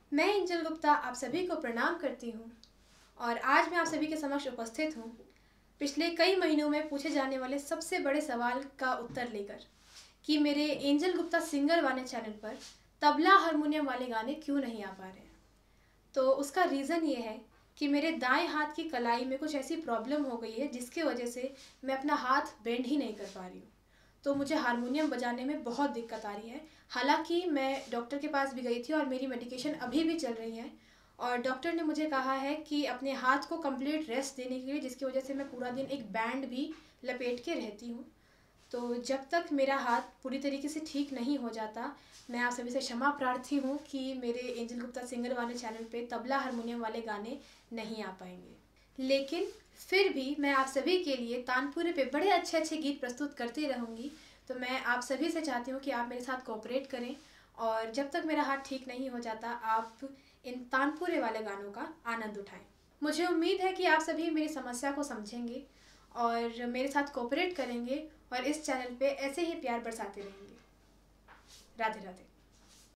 मैं एंजल गुप्ता आप सभी को प्रणाम करती हूँ और आज मैं आप सभी के समक्ष उपस्थित हूँ पिछले कई महीनों में पूछे जाने वाले सबसे बड़े सवाल का उत्तर लेकर कि मेरे एंजल गुप्ता सिंगर वाले चैनल पर तबला हारमोनियम वाले गाने क्यों नहीं आ पा रहे हैं। तो उसका रीज़न ये है कि मेरे दाएं हाथ की कलाई में कुछ ऐसी प्रॉब्लम हो गई है जिसकी वजह से मैं अपना हाथ बेंड ही नहीं कर पा रही हूँ। तो मुझे हारमोनियम बजाने में बहुत दिक्कत आ रही है। हालांकि मैं डॉक्टर के पास भी गई थी और मेरी मेडिकेशन अभी भी चल रही है और डॉक्टर ने मुझे कहा है कि अपने हाथ को कंप्लीट रेस्ट देने के लिए, जिसकी वजह से मैं पूरा दिन एक बैंड भी लपेट के रहती हूँ। तो जब तक मेरा हाथ पूरी तरीके से ठीक नहीं हो जाता, मैं आप सभी से क्षमा प्रार्थी हूँ कि मेरे एंजल गुप्ता सिंगर वाले चैनल पे तबला हारमोनियम वाले गाने नहीं आ पाएंगे। लेकिन फिर भी मैं आप सभी के लिए तानपुरे पे बड़े अच्छे अच्छे गीत प्रस्तुत करती रहूँगी। तो मैं आप सभी से चाहती हूँ कि आप मेरे साथ कोऑपरेट करें और जब तक मेरा हाथ ठीक नहीं हो जाता आप इन तानपुरे वाले गानों का आनंद उठाएं। मुझे उम्मीद है कि आप सभी मेरी समस्या को समझेंगे और मेरे साथ कोऑपरेट करेंगे और इस चैनल पे ऐसे ही प्यार बरसाते रहेंगे। राधे राधे।